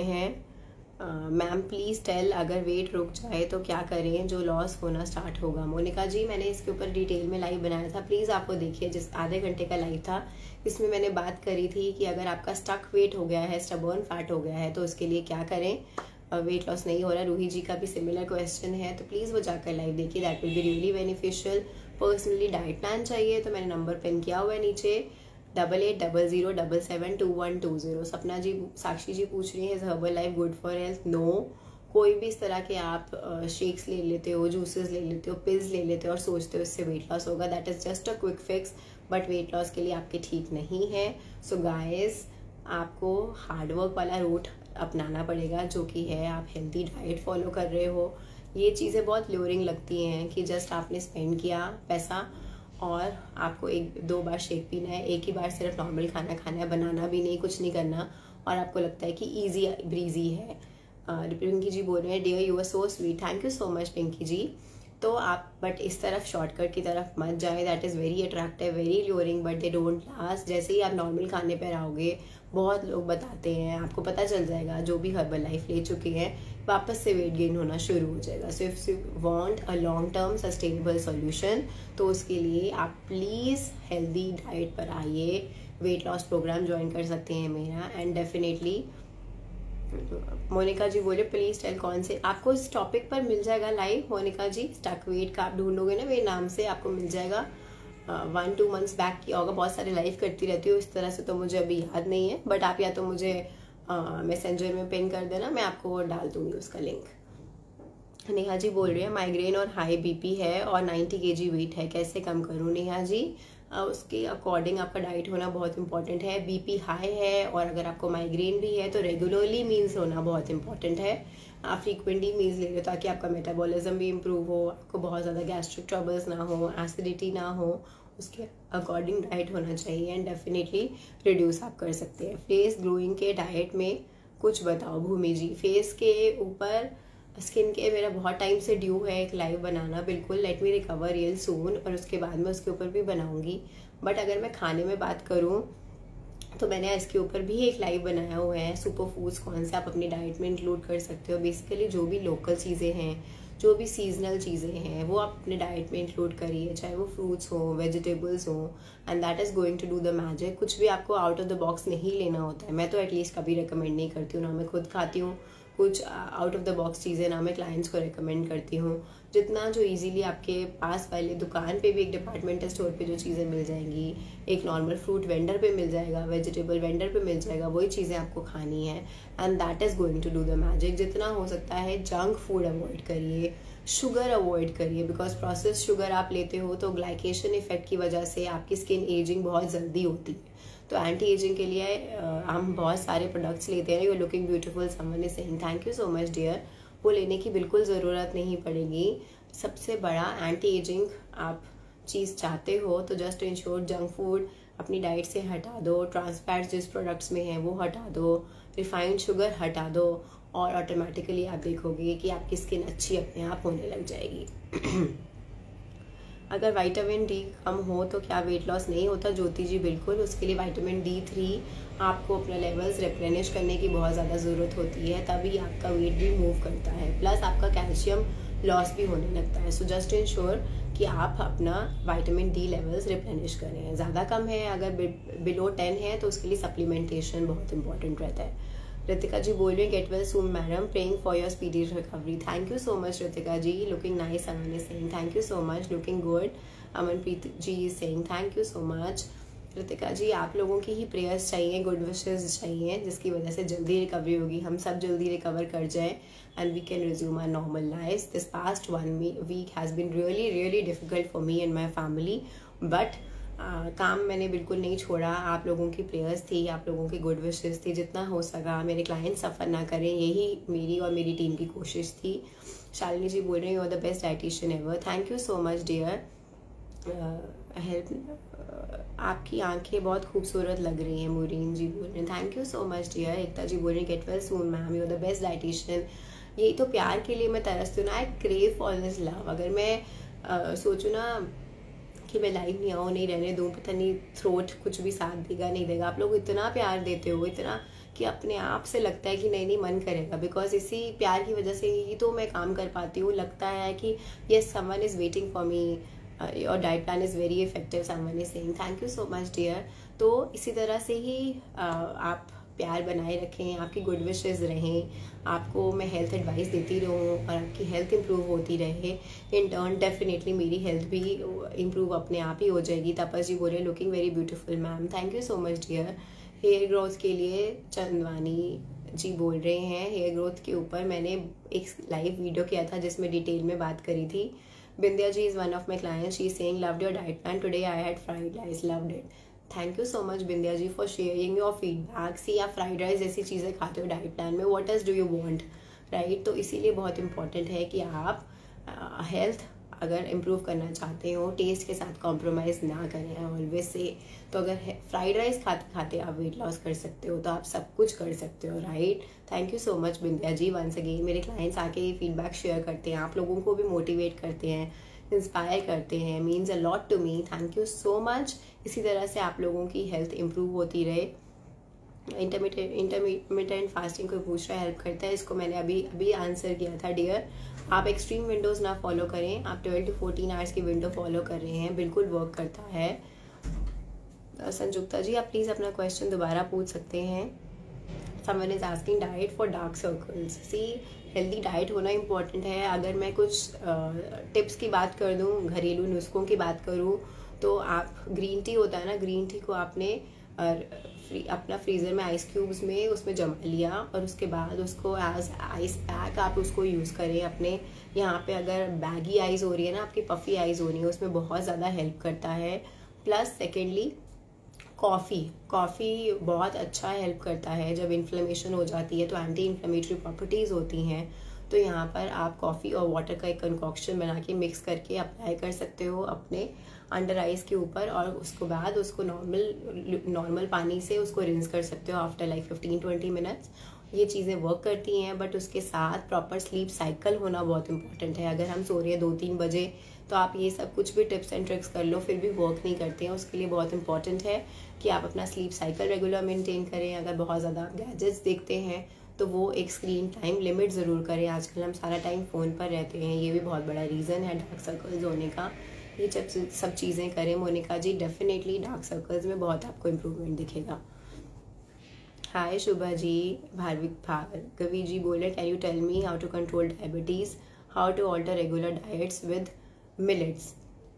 हैं मैम प्लीज़ टेल अगर वेट रुक जाए तो क्या करें जो लॉस होना स्टार्ट होगा। मोनिका जी मैंने इसके ऊपर डिटेल में लाइव बनाया था, प्लीज़ आपको देखिए। जिस आधे घंटे का लाइव था इसमें मैंने बात करी थी कि अगर आपका स्टक वेट हो गया है, स्टबर्न फैट हो गया है तो उसके लिए क्या करें। वेट लॉस नहीं हो रहा, रूही जी का भी सिमिलर क्वेश्चन है, तो प्लीज़ वो जाकर लाइव देखिए। That will be really beneficial. Personally diet plan चाहिए तो मैंने नंबर पिन किया हुआ है नीचे, double eight double zero double seven two one two zero. Sapna ji Sakshi ji पूछ रही है Herbalife good for health? No. कोई भी इस तरह के आप शेक्स ले लेते हो, जूसेस ले लेते हो, पिल्स ले लेते हो और सोचते हो इससे वेट लॉस होगा, that is just a quick fix, but weight loss के लिए आपके ठीक नहीं है। सो गाइस आपको हार्डवर्क वाला रूट अपनाना पड़ेगा, जो कि है आप हेल्दी डाइट फॉलो कर रहे हो। ये चीज़ें बहुत ल्यूरिंग लगती हैं कि जस्ट आपने स्पेंड किया पैसा और आपको एक दो बार शेक पीना है, एक ही बार सिर्फ नॉर्मल खाना खाना है, बनाना भी नहीं, कुछ नहीं करना, और आपको लगता है कि ईजी ब्रीजी है। पिंकी जी बोल रहे हैं dear you are so sweet. Thank you so much Pinki ji. तो आप बट इस तरफ शॉर्टकट की तरफ मत जाए, that is very attractive, very luring, but they don't last. जैसे ही आप नॉर्मल खाने पर आओगे बहुत लोग बताते हैं, आपको पता चल जाएगा जो भी हर्बल लाइफ ले चुके हैं, वापस से वेट गेन होना शुरू हो जाएगा। So if you want a long term sustainable solution तो उसके लिए आप प्लीज़ हेल्दी डाइट पर आइए। वेट लॉस प्रोग्राम ज्वाइन कर सकते हैं मेरा, एंड डेफिनेटली मोनिका जी बोले प्लीज टेल कौन से आपको इस टॉपिक पर मिल जाएगा live. Monika ji stuck weight का आप ढूंढोगे ना मेरे नाम से, आपको मिल जाएगा। वन टू मंथ्स बैक किया होगा, बहुत सारे लाइव करती रहती हूँ इस तरह से, तो मुझे अभी याद नहीं है, बट आप या तो मुझे मैसेंजर में पिन कर देना, मैं आपको वो डाल दूंगी उसका लिंक। नेहा जी बोल रही है माइग्रेन और हाई बीपी है और नाइन्टी केजी वेट है, कैसे कम करूँ? नेहा जी उसके अकॉर्डिंग आपका डाइट होना बहुत इंपॉर्टेंट है। बीपी हाई है और अगर आपको माइग्रेन भी है तो रेगुलरली मील्स होना बहुत इंपॉर्टेंट है। आप फ्रीक्वेंटली मील्स ले लो ताकि आपका मेटाबॉलिज्म भी इम्प्रूव हो, आपको बहुत ज़्यादा गैस्ट्रिक ट्रबल्स ना हो, एसिडिटी ना हो, उसके अकॉर्डिंग डाइट होना चाहिए, एंड डेफिनेटली रिड्यूस आप कर सकते हैं। फेस ग्लोइंग के डाइट में कुछ बताओ भूमि जी। फेस के ऊपर स्किन के मेरा बहुत टाइम से ड्यू है एक लाइव बनाना, बिल्कुल let me recover real soon, और उसके बाद मैं उसके ऊपर भी बनाऊंगी। बट अगर मैं खाने में बात करूं तो मैंने इसके ऊपर भी एक लाइव बनाया हुआ है, सुपर फूड्स कौन से आप अपनी डाइट में इंक्लूड कर सकते हो। बेसिकली जो भी लोकल चीज़ें हैं, जो भी सीजनल चीज़ें हैं वो आप अपने डाइट में इंक्लूड करिए, चाहे वो फ्रूट्स हो, वेजिटेबल्स हो, and that is going to do the magic. कुछ भी आपको आउट ऑफ द बॉक्स नहीं लेना होता है, मैं तो एटलीस्ट कभी रिकमेंड नहीं करती हूँ, ना मैं खुद खाती हूँ कुछ आउट ऑफ द बॉक्स चीज़ें, ना मैं क्लाइंट्स को रिकमेंड करती हूँ। जितना जो इजीली आपके पास वाले दुकान पे भी एक डिपार्टमेंटल स्टोर पे जो चीज़ें मिल जाएंगी, एक नॉर्मल फ्रूट वेंडर पे मिल जाएगा, वेजिटेबल वेंडर पे मिल जाएगा, वही चीज़ें आपको खानी है, and that is going to do the magic. जितना हो सकता है जंक फूड अवॉइड करिए, शुगर अवॉइड करिए, बिकॉज प्रोसेस शुगर आप लेते हो तो ग्लाइकेशन इफेक्ट की वजह से आपकी स्किन एजिंग बहुत जल्दी होती है। तो एंटी एजिंग के लिए हम बहुत सारे प्रोडक्ट्स लेते हैं। You are looking beautiful, someone is saying thank you so much dear. वो लेने की बिल्कुल ज़रूरत नहीं पड़ेगी। सबसे बड़ा एंटी एजिंग आप चीज़ चाहते हो तो जस्ट इंश्योर जंक फूड अपनी डाइट से हटा दो, ट्रांस फैट्स जिस प्रोडक्ट्स में हैं वो हटा दो, रिफाइंड शुगर हटा दो, और ऑटोमेटिकली आप देखोगे कि आपकी स्किन अच्छी अपने आप होने लग जाएगी। अगर विटामिन डी कम हो तो क्या वेट लॉस नहीं होता? ज्योति जी बिल्कुल, उसके लिए विटामिन डी थ्री आपको अपने लेवल्स रिप्लेनिश करने की बहुत ज़्यादा ज़रूरत होती है, तभी आपका वेट भी मूव करता है, प्लस आपका कैल्शियम लॉस भी होने लगता है। सो जस्ट इंश्योर कि आप अपना विटामिन डी लेवल्स रिप्लेनिश करें। ज़्यादा कम है, अगर बिलो टेन है तो उसके लिए सप्लीमेंटेशन बहुत इंपॉर्टेंट रहता है। रितिका जी बोल रही है get well soon madam, praying for your speedy recovery. Thank you so much Ritika ji, looking nice. Aman is saying thank you so much, looking good. Amanpreet ji is saying thank you so much. Ritika ji आप लोगों की ही प्रेयर्स चाहिए, गुड विशेस चाहिए, जिसकी वजह से जल्दी रिकवरी होगी, हम सब जल्दी रिकवर कर जाए and we can resume our normal life. This past one week has been really really difficult for me and my family, but काम मैंने बिल्कुल नहीं छोड़ा। आप लोगों की प्रेयर्स थी, आप लोगों की गुड विशेस थी, जितना हो सका मेरे क्लाइंट सफ़र ना करें, यही मेरी और मेरी टीम की कोशिश थी। शालिनी जी बोल रहे हैं you are the best dietitian ever. Thank you so much dear. Help आपकी आंखें बहुत खूबसूरत लग रही हैं, मुरीन जी बोल रहे हैं thank you so much dear. Ekta ji बोल रही हैं get well soon ma'am, you are the best dietitian. यही तो प्यार के लिए मैं तरसती हूँ ना, I crave for this love. अगर मैं uh, सोचूँ ना कि मैं लाइव नहीं आऊँ, नहीं रहने दूँ, पता नहीं थ्रोट कुछ भी साथ देगा नहीं देगा। आप लोग इतना प्यार देते हो, इतना कि अपने आप से लगता है कि नहीं नहीं मन करेगा, बिकॉज इसी प्यार की वजह से ही तो मैं काम कर पाती हूँ। लगता है कि yes someone is waiting for me, your diet plan is very effective, someone is saying thank you so much dear. तो इसी तरह से ही uh, आप प्यार बनाए रखें, आपकी गुड विशेस रहें, आपको मैं हेल्थ एडवाइस देती रहूँ और आपकी हेल्थ इंप्रूव होती रहे। इन टर्न डेफिनेटली मेरी हेल्थ भी इंप्रूव अपने आप ही हो जाएगी। तपस जी बोल रहे looking very beautiful ma'am, thank you so much dear. Hair growth के लिए चंदवानी जी बोल रहे हैं, हेयर ग्रोथ के ऊपर मैंने एक लाइव वीडियो किया था जिसमें डिटेल में बात करी थी। Bindiya ji is one of my client, she is saying loved your diet plan, today I had fried rice, loved it. Thank you so much Bindiya ji for sharing your feedback. See आप fried rice जैसी चीज़ें खाते हो diet plan में, what else do you want, right. तो इसीलिए बहुत important है कि आप हेल्थ uh, अगर इम्प्रूव करना चाहते हो टेस्ट के साथ कॉम्प्रोमाइज़ ना करें ऑलवेज से। तो अगर फ्राइड राइस खाते खाते आप वेट लॉस कर सकते हो तो आप सब कुछ कर सकते हो, right. Thank you so much Bindiya ji once again. मेरे क्लाइंट्स आके ये फीडबैक शेयर करते हैं, आप लोगों को भी मोटिवेट करते हैं, इंस्पायर करते हैं, means a lot to me, thank you so much. इसी तरह से आप लोगों की हेल्थ इंप्रूव होती रहे। इंटरमीडिएट इंटरमीडिएट फास्टिंग कोई पूछ रहा है हेल्प करता है, इसको मैंने अभी अभी आंसर किया था डियर। आप एक्सट्रीम विंडोज़ ना फॉलो करें, आप ट्वेल्व टू फोर्टीन आवर्स की विंडो फॉलो कर रहे हैं, बिल्कुल वर्क करता है। संजुक्ता जी आप प्लीज़ अपना क्वेश्चन दोबारा पूछ सकते हैं। Someone is asking diet for dark circles. See healthy diet होना इम्पॉर्टेंट है। अगर मैं कुछ टिप्स uh, की बात कर दूँ, घरेलू नुस्खों की बात करूँ, तो आप ग्रीन टी होता है ना, ग्रीन टी को आपने uh, फ्री, अपना फ्रीज़र में आइस क्यूब्स में उसमें जमा लिया और उसके बाद उसको एज आइस पैक आप उसको यूज़ करें अपने यहाँ पे। अगर बैगी आइज़ हो रही है ना, आपकी पफ़ी आइज़ हो रही है, उसमें बहुत ज़्यादा हेल्प करता है। प्लस सेकेंडली कॉफ़ी कॉफ़ी बहुत अच्छा हेल्प करता है। जब इन्फ्लेमेशन हो जाती है तो एंटी इन्फ्लेमेटरी प्रॉपर्टीज़ होती हैं, तो यहाँ पर आप कॉफ़ी और वाटर का एक कंकॉक्शन बना के मिक्स करके अप्लाई कर सकते हो अपने अंडर आइज के ऊपर, और उसके बाद उसको नॉर्मल नॉर्मल पानी से उसको रिंस कर सकते हो after like fifteen twenty minutes. ये चीज़ें वर्क करती हैं, बट उसके साथ प्रॉपर स्लीप साइकिल होना बहुत इंपॉर्टेंट है। अगर हम सो रहे हैं दो तीन बजे तो आप ये सब कुछ भी टिप्स एंड ट्रिक्स कर लो फिर भी वर्क नहीं करते हैं। उसके लिए बहुत इंपॉर्टेंट है कि आप अपना स्लीप साइकिल रेगुलर मेंटेन करें। अगर बहुत ज़्यादा आप गैजेट्स देखते हैं तो वो एक स्क्रीन टाइम लिमिट ज़रूर करें। आजकल हम सारा टाइम फ़ोन पर रहते हैं, ये भी बहुत बड़ा रीज़न है डार्क सर्कल्स होने का। ये जब सब चीज़ें करें Monika ji, definitely dark circles में बहुत आपको इम्प्रूवमेंट दिखेगा। हाय शुभा जी, भार्विक भार्गवी जी बोल रहे can you tell me how to control diabetes, how to alter regular diets with millets.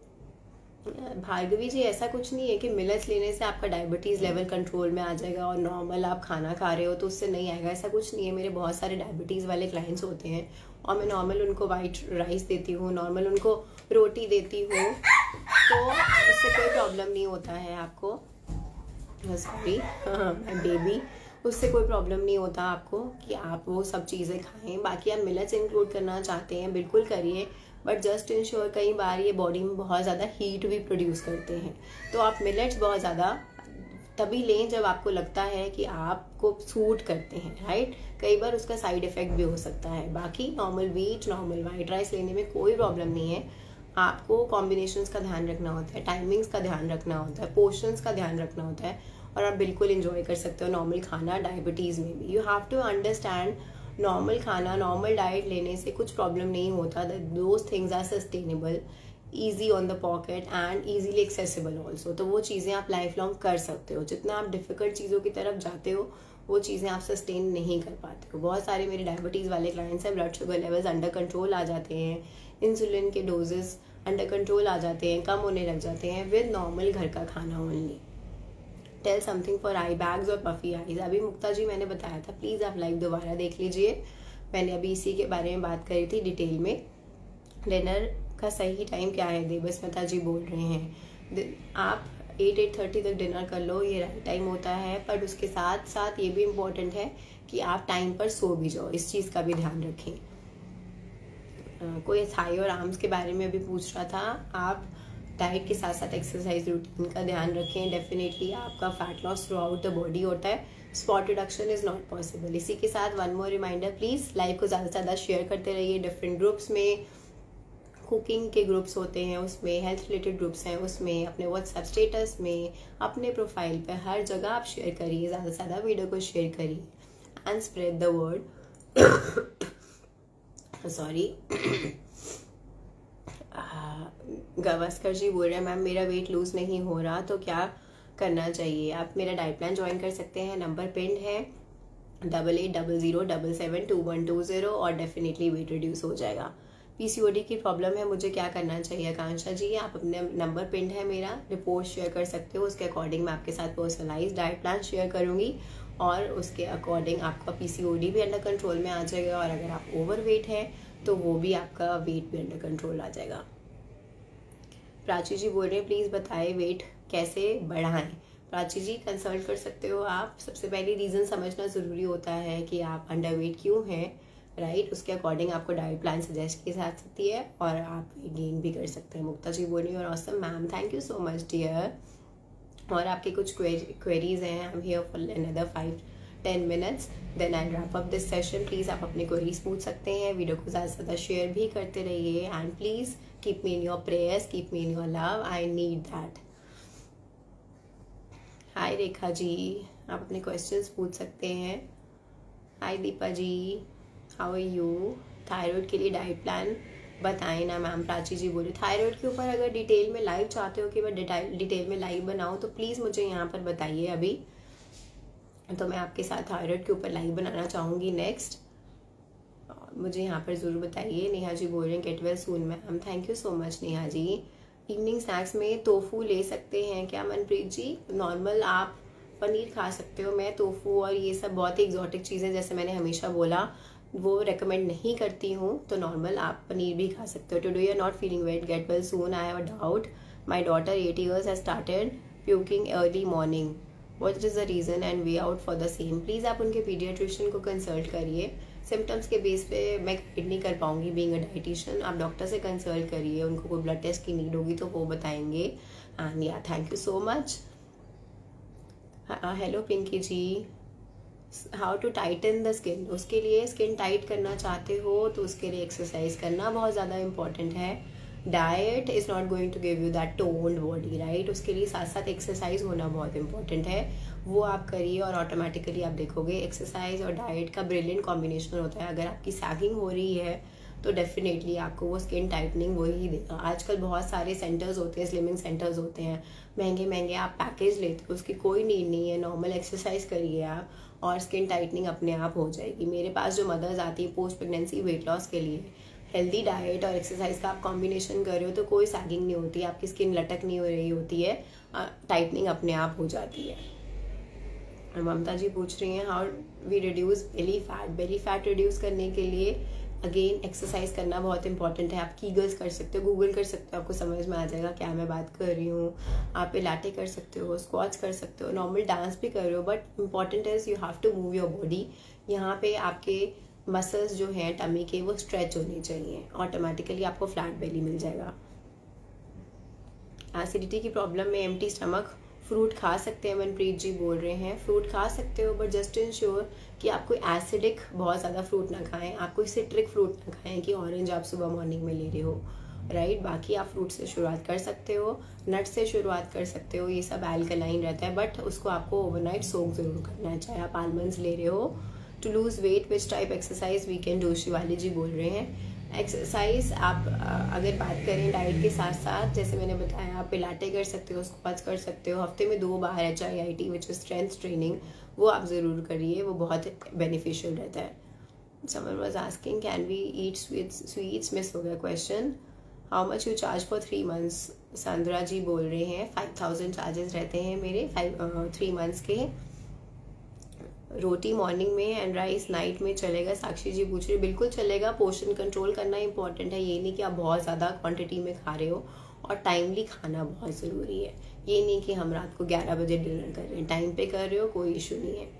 Bhargavi ji ऐसा कुछ नहीं है कि मिलेट्स लेने से आपका डायबिटीज़ लेवल कंट्रोल में आ जाएगा और नॉर्मल आप खाना खा रहे हो तो उससे नहीं आएगा, ऐसा कुछ नहीं है। मेरे बहुत सारे डायबिटीज़ वाले क्लाइंट्स होते हैं और मैं नॉर्मल उनको वाइट राइस देती हूँ, नॉर्मल उनको रोटी देती हूँ, तो उससे कोई प्रॉब्लम नहीं होता है आपको। सॉरी माय बेबी, उससे कोई प्रॉब्लम नहीं होता आपको कि आप वो सब चीज़ें खाएं। बाकी आप मिलेट्स इंक्लूड करना चाहते हैं बिल्कुल करिए, बट जस्ट इंश्योर कई बार ये बॉडी में बहुत ज़्यादा हीट भी प्रोड्यूस करते हैं, तो आप मिलेट्स बहुत ज़्यादा तभी लें जब आपको लगता है कि आपको सूट करते हैं, राइट। कई बार उसका साइड इफेक्ट भी हो सकता है। बाकी normal wheat normal white rice लेने में कोई प्रॉब्लम नहीं है। आपको कॉम्बिनेशंस का ध्यान रखना होता है, टाइमिंग्स का ध्यान रखना होता है, पोर्शंस का ध्यान रखना होता है, और आप बिल्कुल इंजॉय कर सकते हो नॉर्मल खाना डायबिटीज़ में भी। You have to understand normal खाना नॉर्मल डाइट लेने से कुछ प्रॉब्लम नहीं होता, those things are sustainable. Easy on the pocket and easily accessible also. तो वो चीज़ें आप लाइफ लॉन्ग कर सकते हो। जितना आप डिफिकल्ट चीज़ों की तरफ जाते हो वो चीज़ें आप सस्टेन नहीं कर पाते हो। बहुत सारे मेरे डायबिटीज़ वाले क्लाइंट्स हैं, blood sugar levels under control आ जाते हैं, इंसुलिन के डोजेस अंडर कंट्रोल आ जाते हैं, कम होने लग जाते हैं विद नॉर्मल घर का खाना only. Tell something for eye bags और पफी आईज। अभी मुक्ता जी मैंने बताया था, प्लीज़ आप लाइव दोबारा देख लीजिए। मैंने अभी इसी के बारे में बात करी थी डिटेल में। डिनर का सही टाइम क्या है, देवस्मिता जी बोल रहे हैं। आप एट एट थर्टी तक डिनर कर लो, ये राइट टाइम होता है। पर उसके साथ साथ ये भी इम्पोर्टेंट है कि आप टाइम पर सो भी जाओ, इस चीज़ का भी ध्यान रखें। uh, कोई थाई और आर्म्स के बारे में भी पूछ रहा था। आप डाइट के साथ साथ एक्सरसाइज रूटीन का ध्यान रखें। डेफिनेटली आपका fat loss throughout the body होता है, spot reduction is not possible. इसी के साथ one more reminder, please live को ज़्यादा से ज़्यादा शेयर करते रहिए। डिफरेंट ग्रुप्स में, कुकिंग के ग्रुप्स होते हैं उसमें, हेल्थ रिलेटेड ग्रुप्स हैं उसमें, अपने व्हाट्सएप स्टेटस में, अपने प्रोफाइल पे, हर जगह आप शेयर करिए, ज़्यादा से ज़्यादा वीडियो को शेयर करिए and spread the word. Sorry. Gavaskar ji बोल रहे हैं, मैम मेरा वेट लूज नहीं हो रहा तो क्या करना चाहिए। आप मेरा डाइट प्लान ज्वाइन कर सकते हैं, नंबर पिंड है double eight double zero double seven two one two zero और डेफिनेटली वेट रिड्यूस हो जाएगा। पीसीओडी की प्रॉब्लम है, मुझे क्या करना चाहिए। आकांक्षा जी, आप अपने नंबर पिंड है मेरा, रिपोर्ट शेयर कर सकते हो, उसके अकॉर्डिंग मैं आपके साथ पर्सनलाइज डाइट प्लान शेयर करूंगी और उसके अकॉर्डिंग आपका पीसीओडी भी अंडर कंट्रोल में आ जाएगा। और अगर आप ओवर वेट है तो वो भी, आपका वेट भी अंडर कंट्रोल आ जाएगा। प्राची जी बोल रहे हैं, प्लीज़ बताएं वेट कैसे बढ़ाएं। प्राची जी, कंसल्ट कर सकते हो आप। सबसे पहले रीज़न समझना ज़रूरी होता है कि आप अंडर वेट क्यों हैं, राइट right? उसके अकॉर्डिंग आपको डाइट प्लान सजेस्ट की जा सकती है और आप गेन भी कर सकते हैं। मुक्ता जी बोल रही हैं, और awesome ma'am, thank you so much dear. और आपके कुछ क्वेरीज हैं, I am here for another five ten minutes then I wrap up this session. Please आप अपने क्वेरीज पूछ सकते हैं, वीडियो को ज़्यादा से ज़्यादा शेयर भी करते रहिए and please keep me in your prayers, keep me in your love, I need that. Hi Rekha ji, आप अपने क्वेश्चंस पूछ सकते हैं। Hi Deepa ji, how are you. Thyroid के लिए डाइट प्लान बताएं ना मैम। प्राची जी बोले, थायराइड के ऊपर अगर डिटेल में लाइव चाहते हो कि मैं डिटेल में लाइव बनाऊं तो प्लीज़ मुझे यहाँ पर बताइए। अभी तो मैं आपके साथ थायराइड के ऊपर लाइव बनाना चाहूँगी नेक्स्ट, मुझे यहाँ पर ज़रूर बताइए। नेहा जी बोल रहे हैं, get well soon ma'am, thank you so much Neha ji. Evening snacks में टोफू ले सकते हैं क्या मनप्रीत जी। नॉर्मल आप पनीर खा सकते हो, मैं टोफू और ये सब बहुत ही एग्जॉटिक चीज़ें, जैसे मैंने हमेशा बोला, वो रेकमेंड नहीं करती हूँ। तो नॉर्मल आप पनीर भी खा सकते हो। Today you are not feeling weight, get well soon, I have a doubt, my daughter eight years has started puking early morning, what is the reason and way out for the same. Please आप उनके paediatrician को consult करिए। Symptoms के base पे मैं guide नहीं कर पाऊंगी बीइंग अ डाइटिशियन, आप डॉक्टर से कंसल्ट करिए, उनको कोई ब्लड टेस्ट की नीड होगी तो वो बताएंगे। And yeah thank you so much. Hello Pinki ji, how to tighten the skin. उसके लिए स्किन टाइट करना चाहते हो तो उसके लिए एक्सरसाइज करना बहुत ज़्यादा इंपॉर्टेंट है। Diet is not going to give you that toned body, right. उसके लिए साथ साथ एक्सरसाइज होना बहुत इंपॉर्टेंट है, वो आप करिए और ऑटोमेटिकली आप देखोगे एक्सरसाइज और डाइट का ब्रिलियंट कॉम्बिनेशन होता है। अगर आपकी सैगिंग हो रही है तो डेफिनेटली आपको वो स्किन टाइटनिंग वो ही देगा। आजकल बहुत सारे सेंटर्स होते हैं, स्लिमिंग सेंटर्स होते हैं, महंगे महंगे आप पैकेज लेते हो, उसकी कोई नीड नहीं है। नॉर्मल एक्सरसाइज करिए आप और स्किन टाइटनिंग अपने आप हो जाएगी। मेरे पास जो मदर्स आती है पोस्ट प्रेगनेंसी वेट लॉस के लिए, हेल्दी डाइट और एक्सरसाइज का आप कॉम्बिनेशन कर रहे हो तो कोई सैगिंग नहीं होती, आपकी स्किन लटक नहीं हो रही होती है, टाइटनिंग अपने आप हो जाती है। ममता जी पूछ रही हैं, how we reduce belly fat. Belly fat reduce करने के लिए अगेन एक्सरसाइज करना बहुत इंपॉर्टेंट है। आप कीगल्स कर सकते हो, गूगल कर सकते हो, आपको समझ में आ जाएगा क्या मैं बात कर रही हूँ। आप पिलाटे कर सकते हो, स्क्वाट्स कर सकते हो, नॉर्मल डांस भी कर रहे हो, but important is you have to move your body. यहाँ पे आपके मसल्स जो हैं टमी के वो स्ट्रेच होने चाहिए, ऑटोमेटिकली आपको फ्लैट बेली मिल जाएगा। एसिडिटी की प्रॉब्लम में एम्प्टी स्टमक फ्रूट खा सकते हैं, मनप्रीत जी बोल रहे हैं। फ्रूट खा सकते हो बट जस्ट इंश्योर कि आप कोई एसिडिक बहुत ज़्यादा फ्रूट ना खाएं, आप कोई सिट्रिक फ्रूट ना खाएं कि ऑरेंज आप सुबह मॉर्निंग में ले रहे हो, राइट। बाकी आप फ्रूट से शुरुआत कर सकते हो, नट से शुरुआत कर सकते हो, ये सब एल्कलाइन रहता है बट उसको आपको ओवरनाइट सोक जरूर करना है। चाहे आप आलमंड्स ले रहे हो। To lose weight which type exercise we can do, Shivali ji बोल रहे हैं। एक्सरसाइज आप अगर बात करें डाइट के साथ साथ, जैसे मैंने बताया, आप पिलाटे कर सकते हो, स्क्वाट्स कर सकते हो, हफ्ते में दो बार H I I T which is strength training, वो आप ज़रूर करिए, वो बहुत बेनिफिशियल रहता है। Someone was asking can we eat sweets sweets miss हो गया question. How much you charge for three months? Sandra ji बोल रहे हैं फाइव थाउजेंड चार्जेस रहते हैं मेरे फाइव थ्री मंथ्स के। रोटी मॉर्निंग में एंड राइस नाइट में चलेगा? साक्षी जी पूछ रही, बिल्कुल चलेगा। पोर्शन कंट्रोल करना इंपॉर्टेंट है, ये नहीं कि आप बहुत ज़्यादा क्वांटिटी में खा रहे हो, और टाइमली खाना बहुत ज़रूरी है। ये नहीं कि हम रात को ग्यारह बजे डिनर कर रहे हैं, टाइम पे कर रहे हो, कोई इशू नहीं है।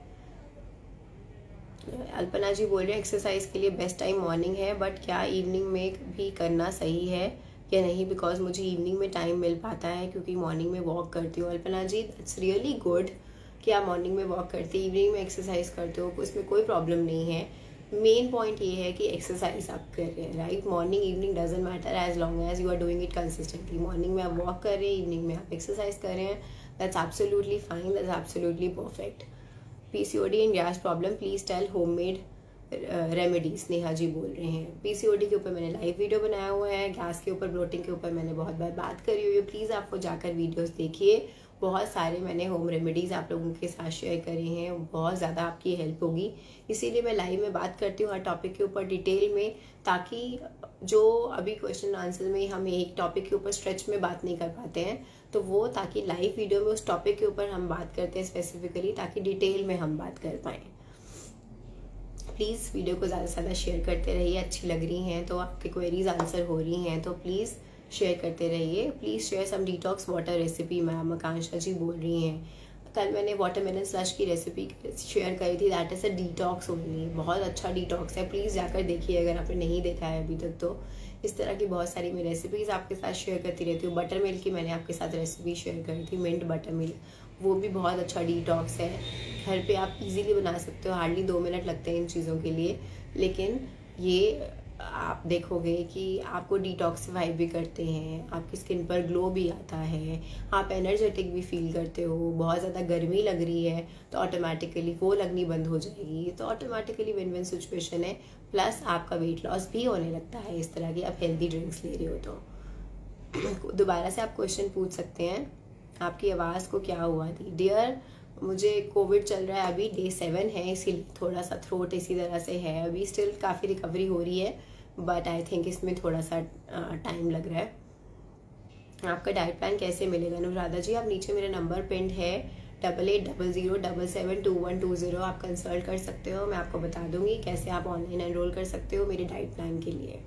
अल्पना जी बोल रहे हैं एक्सरसाइज के लिए बेस्ट टाइम मॉर्निंग है, बट क्या इवनिंग में भी करना सही है या नहीं? बिकॉज मुझे इवनिंग में टाइम मिल पाता है क्योंकि मॉर्निंग में वॉक करती हूँ। Alpana ji that's really good कि आप मॉर्निंग में वॉक करते हो, इवनिंग में एक्सरसाइज करते हो, उसमें कोई प्रॉब्लम नहीं है। मेन पॉइंट ये है कि एक्सरसाइज आप कर रहे हैं, right? Morning evening doesn't matter as long as you are doing it consistently. Morning में आप वॉक कर रहे हैं, इवनिंग में आप एक्सरसाइज कर रहे हैं, that's absolutely fine, that's absolutely perfect. PCOD and gas problem please tell homemade remedies, Neha ji बोल रहे हैं। पीसीओडी के ऊपर मैंने लाइव वीडियो बनाया हुआ है, गैस के ऊपर, ब्लोटिंग के ऊपर मैंने बहुत बार बात करी हुई है, प्लीज़ आपको जाकर वीडियोस देखिए। बहुत सारे मैंने होम रेमेडीज़ आप लोगों के साथ शेयर करे हैं, बहुत ज़्यादा आपकी हेल्प होगी, इसीलिए मैं लाइव में बात करती हूँ हर टॉपिक के ऊपर डिटेल में, ताकि जो अभी क्वेश्चन आंसर में हम एक टॉपिक के ऊपर स्ट्रेच में बात नहीं कर पाते हैं, तो वो ताकि लाइव वीडियो में उस टॉपिक के ऊपर हम बात करते हैं स्पेसिफिकली, ताकि डिटेल में हम बात कर पाएँ। प्लीज़ वीडियो को ज़्यादा से ज़्यादा शेयर करते रहिए, अच्छी लग रही हैं तो, आपकी क्वेरीज आंसर हो रही हैं तो प्लीज़ शेयर करते रहिए। Please share some detox water recipe, ma'am Akanksha ji बोल रही हैं। कल मैंने वाटरमेलन स्लश की रेसिपी शेयर करी थी, that is a detox only, बहुत अच्छा डिटॉक्स है, प्लीज़ जाकर देखिए अगर आपने नहीं देखा है अभी तक तो। इस तरह की बहुत सारी मैं रेसिपीज़ आपके साथ शेयर करती रहती हूँ। बटर मिल्क की मैंने आपके साथ रेसिपी शेयर करी थी, मिंट बटर मिल्क, वो भी बहुत अच्छा डिटॉक्स है, घर पे आप इजीली बना सकते हो, हार्डली दो मिनट लगते हैं इन चीज़ों के लिए, लेकिन ये आप देखोगे कि आपको डिटॉक्सिफाई भी करते हैं, आपकी स्किन पर ग्लो भी आता है, आप एनर्जेटिक भी फील करते हो। बहुत ज़्यादा गर्मी लग रही है तो ऑटोमेटिकली वो लगनी बंद हो जाएगी, तो ऑटोमेटिकली विन विन सिचुएशन है, प्लस आपका वेट लॉस भी होने लगता है इस तरह की आप हेल्दी ड्रिंक्स ले रहे हो तो। दोबारा से आप क्वेश्चन पूछ सकते हैं, आपकी आवाज़ को क्या हुआ थी? डियर, मुझे कोविड चल रहा है, अभी डे सेवन है, इसीलिए थोड़ा सा थ्रोट इसी तरह से है, अभी स्टिल काफ़ी रिकवरी हो रही है, बट आई थिंक इसमें थोड़ा सा टाइम लग रहा है। आपका डाइट प्लान कैसे मिलेगा? अनुराधा जी, आप नीचे मेरा नंबर पिंड है double eight double zero double seven two one two zero, आप कंसल्ट कर सकते हो, मैं आपको बता दूंगी कैसे आप ऑनलाइन एनरोल कर सकते हो मेरे डाइट प्लान के लिए।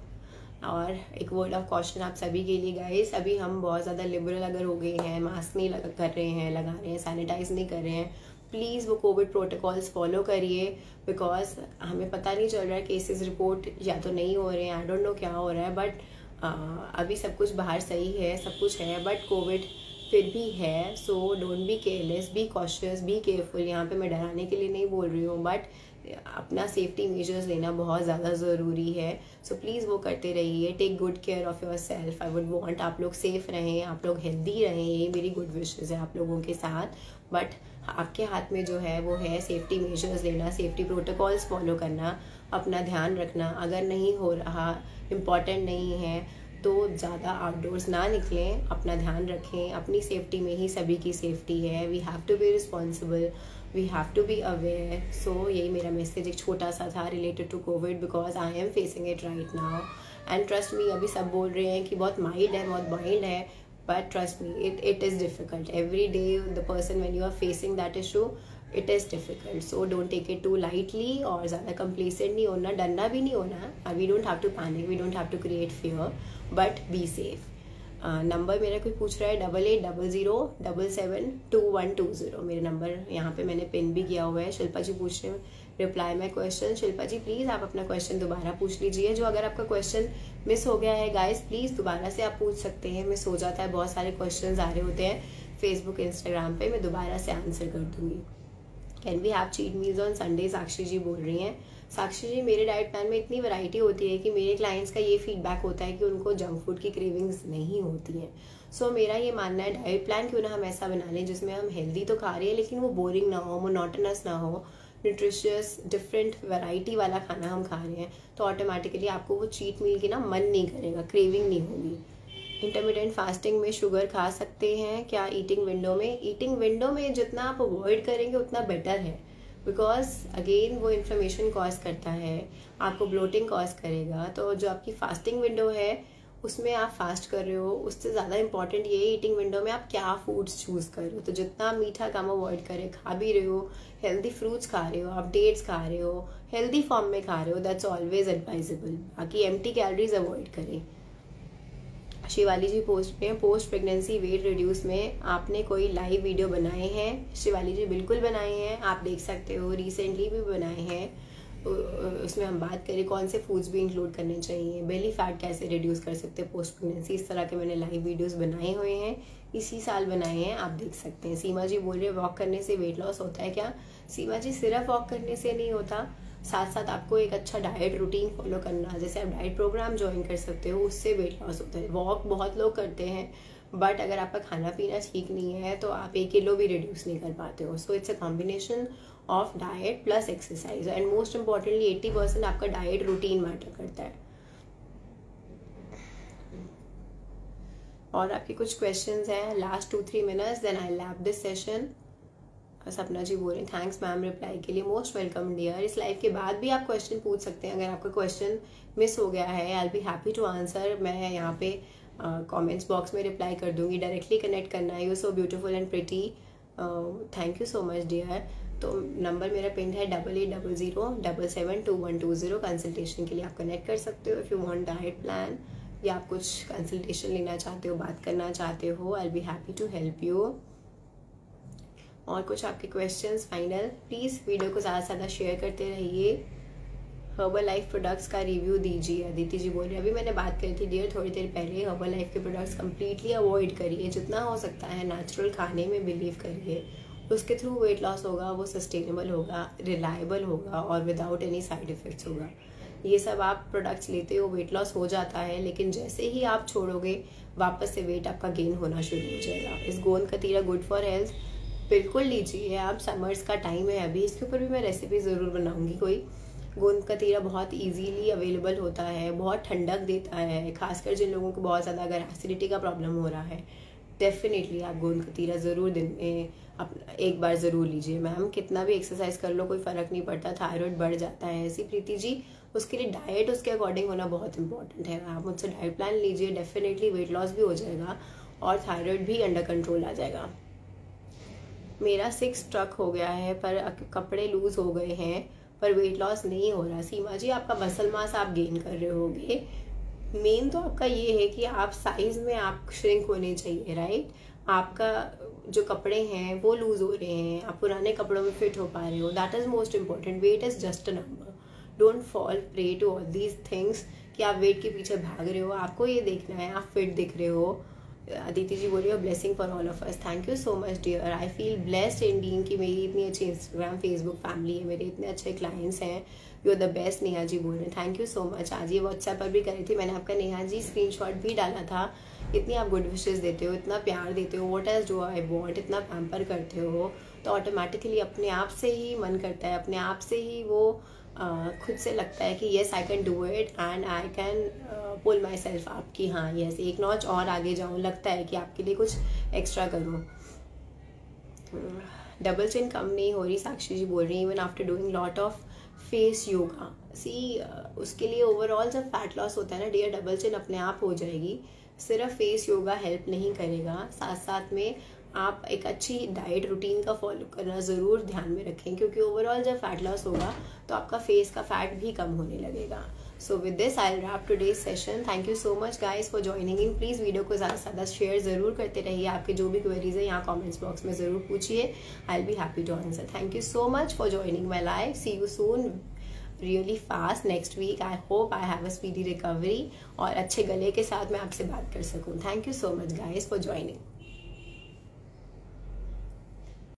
और एक वर्ड ऑफ कॉशन आप सभी के लिए गाइस, अभी हम बहुत ज़्यादा लिबरल अगर हो गए हैं, मास्क नहीं लगा कर रहे हैं लगा रहे हैं, सैनिटाइज नहीं कर रहे हैं, प्लीज़ वो कोविड प्रोटोकॉल्स फॉलो करिए, बिकॉज हमें पता नहीं चल रहा है, केसेस रिपोर्ट या तो नहीं हो रहे हैं, आई डोंट नो क्या हो रहा है, बट अभी सब कुछ बाहर सही है, सब कुछ है, बट कोविड फिर भी है। So don't be careless, be cautious, be careful. यहाँ पे मैं डराने के लिए नहीं बोल रही हूँ, बट अपना सेफ्टी मेजर्स लेना बहुत ज़्यादा ज़रूरी है। सो so प्लीज़ वो करते रहिए, take good care of yourself. I would want आप लोग सेफ रहें, आप लोग हेल्दी रहें, ये मेरी गुड विशेज़ है आप लोगों के साथ, बट आपके हाथ में जो है वो है सेफ्टी मेजर्स लेना, सेफ्टी प्रोटोकॉल्स फॉलो करना, अपना ध्यान रखना। अगर नहीं हो रहा, इम्पॉर्टेंट नहीं है, तो ज़्यादा आउटडोर्स ना निकलें, अपना ध्यान रखें, अपनी सेफ्टी में ही सभी की सेफ्टी है। We have to be responsible, we have to be aware. So यही मेरा मैसेज एक छोटा सा था related to covid, because I am facing it right now and trust me. अभी सब बोल रहे हैं कि बहुत माइल्ड है, बहुत माइल्ड है, but trust me, it it is difficult every day. The person when you are facing that issue, it is difficult, so don't take it too lightly, और ज़्यादा कंप्लेसेंट नहीं होना, डरना भी नहीं होना। We don't have to panic, we don't have to create fear, but be safe. Number मेरा कोई पूछ रहा है double eight double zero double seven two one two zero, मेरे नंबर यहाँ पे मैंने पिन भी किया हुआ है। शिल्पा जी पूछ रहे हैं reply my question. Shilpa ji please आप अपना क्वेश्चन दोबारा पूछ लीजिए, जो अगर आपका क्वेश्चन मिस हो गया है गाइस, प्लीज़ दोबारा से आप पूछ सकते हैं। मिस हो जाता है, बहुत सारे क्वेश्चन आ रहे होते हैं फेसबुक इंस्टाग्राम पे, मैं दोबारा से आंसर कर दूंगी। Can we have cheat meals on Sunday, Sakshi ji बोल रही हैं। साक्षी जी, मेरे डाइट प्लान में इतनी वैरायटी होती है कि मेरे क्लाइंट्स का ये फीडबैक होता है कि उनको जंक फूड की क्रेविंग्स नहीं होती हैं। सो so, मेरा ये मानना है डाइट प्लान क्यों ना हम ऐसा बना लें जिसमें हम हेल्दी तो खा रहे हैं लेकिन वो बोरिंग ना हो, मोनोटोनस ना हो, न्यूट्रिशियस डिफरेंट वैरायटी वाला खाना हम खा रहे हैं, तो ऑटोमेटिकली आपको वो चीट मील की ना मन नहीं करेगा, क्रेविंग नहीं होगी। इंटरमीडिएंट फास्टिंग में शुगर खा सकते हैं क्या ईटिंग विंडो में? ईटिंग विंडो में जितना आप अवॉइड करेंगे उतना बेटर है, बिकॉज अगेन वो इन्फ्लेमेशन कॉज करता है, आपको ब्लोटिंग कॉज करेगा। तो जो आपकी फास्टिंग विंडो है उसमें आप फास्ट कर रहे हो, उससे ज़्यादा इंपॉर्टेंट ये है ईटिंग विंडो में आप क्या फूड्स चूज़ कर रहे हो। तो जितना मीठा कम अवॉइड करें, खा भी रहे हो, हेल्दी फ्रूट्स खा रहे हो, आप डेट्स खा रहे हो, हेल्दी फॉर्म में खा रहे हो, दैट्स ऑलवेज एडवाइजेबल। बाकी एम्प्टी कैलोरीज अवॉइड करें। शिवाली जी पोस्ट में पोस्ट प्रेगनेंसी वेट रिड्यूस में आपने कोई लाइव वीडियो बनाए हैं? शिवाली जी बिल्कुल बनाए हैं, आप देख सकते हो, रिसेंटली भी बनाए हैं। उसमें हम बात करें कौन से फूड्स भी इंक्लूड करने चाहिए, बेली फैट कैसे रिड्यूस कर सकते हैं पोस्ट प्रेगनेंसी, इस तरह के मैंने लाइव वीडियोस बनाए हुए हैं, इसी साल बनाए हैं, आप देख सकते हैं। सीमा जी बोल रहे हैं वॉक करने से वेट लॉस होता है क्या? सीमा जी सिर्फ वॉक करने से नहीं होता, साथ साथ आपको एक अच्छा डाइट रूटीन फॉलो करना, जैसे आप डाइट प्रोग्राम ज्वाइन कर सकते हो, उससे वेट लॉस होता है। वॉक बहुत लोग करते हैं, बट अगर आपका खाना पीना ठीक नहीं है तो आप एक किलो भी रिड्यूस नहीं कर पाते हो। So it's a combination of diet plus exercise, and most importantly eighty percent आपका डाइट रूटीन मैटर करता है। और आपके कुछ क्वेश्चंस हैं, last two three minutes then I lap this session. Sapna ji बोल रहे हैं थैंक्स मैम रिप्लाई के लिए, मोस्ट वेलकम डियर। इस लाइव के बाद भी आप क्वेश्चन पूछ सकते हैं, अगर आपका क्वेश्चन मिस हो गया है I will be happy to answer. मैं यहाँ पे कमेंट्स uh, बॉक्स में रिप्लाई कर दूंगी, डायरेक्टली कनेक्ट करना है। You so beautiful and pretty, thank you so much dear. तो नंबर मेरा पिन है double eight double zero double seven two one two zero. Consultation के लिए आप कनेक्ट कर सकते हो if you want diet plan, या आप कुछ कंसल्टेशन लेना चाहते हो, बात करना चाहते हो, I will be happy to help you. और कुछ आपके क्वेश्चंस फाइनल, प्लीज़ वीडियो को ज़्यादा से ज़्यादा शेयर करते रहिए। हर्बल लाइफ प्रोडक्ट्स का रिव्यू दीजिए, अदिति जी बोल रहे हैं। अभी मैंने बात करी थी डियर थोड़ी देर पहले, हर्बल लाइफ के प्रोडक्ट्स कम्प्लीटली अवॉइड करिए, जितना हो सकता है नेचुरल खाने में बिलीव करिए, उसके थ्रू वेट लॉस होगा, वो सस्टेनेबल होगा, रिलायबल होगा और विदाउट एनी साइड इफेक्ट्स होगा। ये सब आप प्रोडक्ट्स लेते हो, वेट लॉस हो जाता है, लेकिन जैसे ही आप छोड़ोगे वापस से वेट आपका गेन होना शुरू हो जाएगा। इस गोंद कतीरा गुड फॉर हेल्थ बिल्कुल लीजिए आप, समर्स का टाइम है अभी, इसके ऊपर भी मैं रेसिपी ज़रूर बनाऊंगी कोई। गोंद कतीरा बहुत इजीली अवेलेबल होता है, बहुत ठंडक देता है, खासकर जिन लोगों को बहुत ज़्यादा अगर एसिडिटी का प्रॉब्लम हो रहा है, डेफिनेटली आप गोंद कतीरा ज़रूर दिन में अपना एक बार ज़रूर लीजिए। मैम कितना भी एक्सरसाइज कर लो कोई फ़र्क नहीं पड़ता, थायराइड बढ़ जाता है। ऐसी प्रीति जी उसके लिए डाइट उसके अकॉर्डिंग होना बहुत इंपॉर्टेंट है। आप मुझसे डाइट प्लान लीजिए, डेफिनेटली वेट लॉस भी हो जाएगा और थायराइड भी अंडर कंट्रोल आ जाएगा। मेरा सिक्स ट्रक हो गया है पर कपड़े लूज हो गए हैं पर वेट लॉस नहीं हो रहा। सीमा जी आपका मसल मास आप गेन कर रहे होगे, मेन तो आपका ये है कि आप साइज में आप श्रिंक होने चाहिए, राइट। आपका जो कपड़े हैं वो लूज हो रहे हैं, आप पुराने कपड़ों में फिट हो पा रहे हो, that is most important. Weight is just a number, don't fall prey to all these things कि आप वेट के पीछे भाग रहे हो। आपको ये देखना है आप फिट दिख रहे हो। अदिति जी बोलिए blessing for all of us, thank you so much dear. I feel blessed indeed कि मेरी इतनी अच्छी इंस्टाग्राम फेसबुक फैमिली है, मेरे इतने अच्छे क्लाइंट्स हैं, you are the best. Neha ji बोल रहे हैं थैंक यू सो मच। आज ये व्हाट्सएप पर भी करी थी मैंने आपका नेहा जी स्क्रीनशॉट भी डाला था। इतनी आप गुड विशेस देते हो, इतना प्यार देते हो, what else do I want, इतना पैम्पर करते हो, तो ऑटोमेटिकली अपने आप से ही मन करता है, अपने आप से ही वो Uh, खुद से लगता है कि yes I can do it and I can pull myself up कि हाँ येस एक नॉच और आगे जाऊँ, लगता है कि आपके लिए कुछ एक्स्ट्रा करूँ। डबल चिन कम नहीं हो रही, साक्षी जी बोल रही हैं even after doing lot of face yoga. See उसके लिए ओवरऑल जब फैट लॉस होता है ना डियर, डबल चिन अपने आप हो जाएगी, सिर्फ फेस योगा हेल्प नहीं करेगा, साथ साथ में आप एक अच्छी डाइट रूटीन का फॉलो करना ज़रूर ध्यान में रखें, क्योंकि ओवरऑल जब फैट लॉस होगा तो आपका फेस का फैट भी कम होने लगेगा। So with this I will wrap today's session. Thank you so much guys for joining in. Please video को ज़्यादा से ज़्यादा शेयर ज़रूर करते रहिए, आपके जो भी क्वेरीज है यहाँ कमेंट्स बॉक्स में ज़रूर पूछिए, I will be happy to answer. Thank you so much for joining my life, see you soon really fast next week. I hope I have a speedy recovery और अच्छे गले के साथ मैं आपसे बात कर सकूँ। Thank you so much guys for joining.